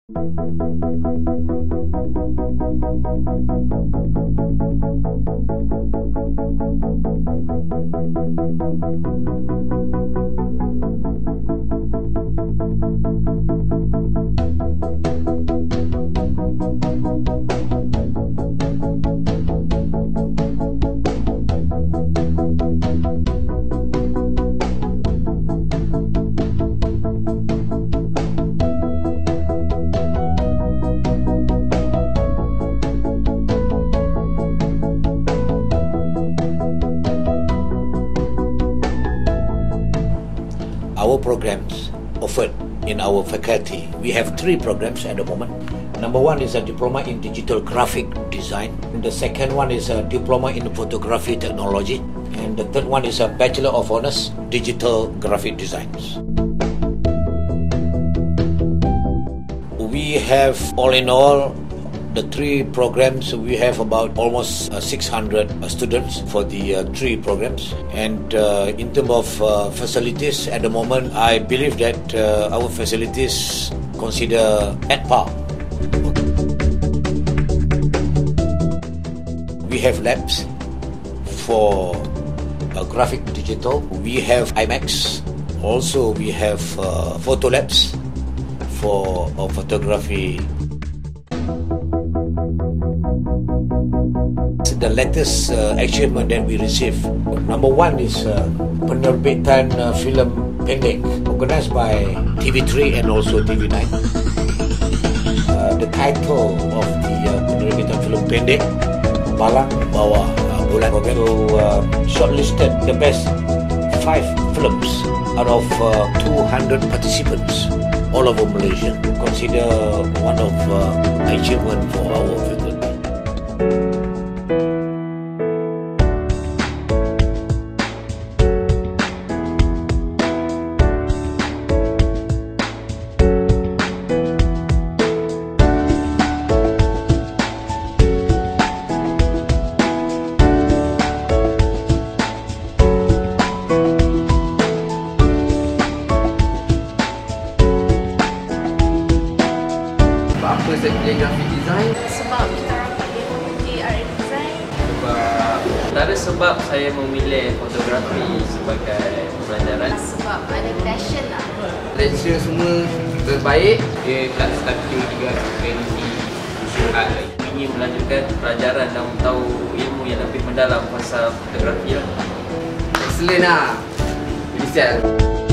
Our programs offered in our faculty, we have 3 programs at the moment. Number 1 is a diploma in digital graphic design. The second one is a diploma in photography technology. And the third one is a Bachelor of Honors Digital Graphic Designs. We have, all in all, the 3 programs, we have about almost 600 students for the 3 programs. And in terms of facilities, at the moment, I believe that our facilities consider at par. We have labs for graphic digital. We have IMAX. Also, we have photo labs for photography. The latest achievement that we received. Number 1 is penerbitan filem pendek organized by TV3 and also TV9. The title of the penerbitan filem pendek, Palang Bawah Bulan, shortlisted the best 5 films out of 200 participants all over Malaysia. Consider one of achievement for our faculty. Apa saya pilih graphic design? Sebab kita orang pilih art design. Antara sebab saya memilih fotografi sebagai pelajaran. Sebab ada passion lah. Lecture semua terbaik. Dia tak satu juga aktiviti usaha ingin melanjutkan pelajaran dan tahu ilmu yang lebih mendalam pasal fotografi lah. Excellent lah. Jadi siap.